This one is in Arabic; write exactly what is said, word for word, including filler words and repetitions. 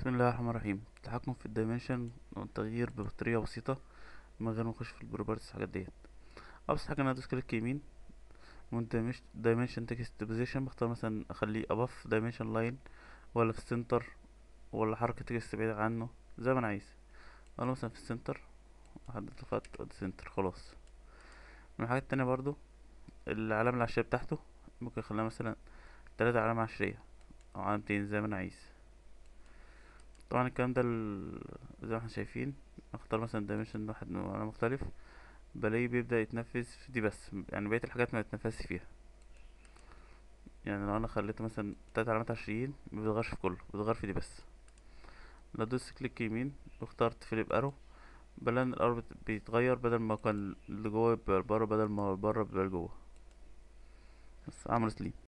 بسم الله الرحمن الرحيم. التحكم في الدايمنشن والتغيير بطريقة بسيطة من غير ما نخش في البروبرتيز الحاجات ديت. ابسط حاجة انا ادوس كليك يمين من دايمنشن تكست بوزيشن، بختار مثلا اخليه اباف دايمنشن لاين ولا في السنتر ولا حركة تكست بعيد عنه زي ما انا عايز. انا مثلا في السنتر، احدد الخط وادي سنتر خلاص. من الحاجات التانية برضو العلامة العشرية بتاعته ممكن اخليها مثلا تلاتة علامة عشرية او علامتين زي ما انا عايز. طبعا الكلام ده ال- زي ما احنا شايفين، اختار مثلا دايمنشن واحد من علامة مختلف، بلاقيه بيبدأ يتنفذ في دي بس، يعني بقية الحاجات ما يتنفذش فيها. يعني لو انا خليته مثلا تلات علامات عشرين مبيتغيرش في كله، بيتغير في دي بس. لو دوست كليك يمين واخترت فليب ارو، بلاقي ان الارو بت- بيتغير، بدل ما كان اللي جوه يبقى لبره، بدل ما هو بره بيبقى لجوه. بس عمل سليم.